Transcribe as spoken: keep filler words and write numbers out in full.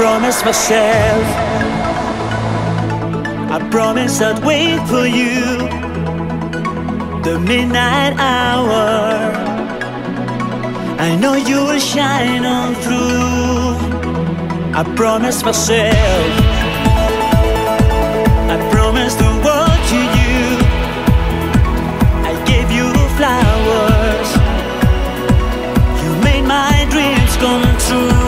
promised myself, I promise I'd wait for you, the midnight hour. I know you will shine on through. I promise myself, I promise the world to you. I gave you flowers, you made my dreams come true.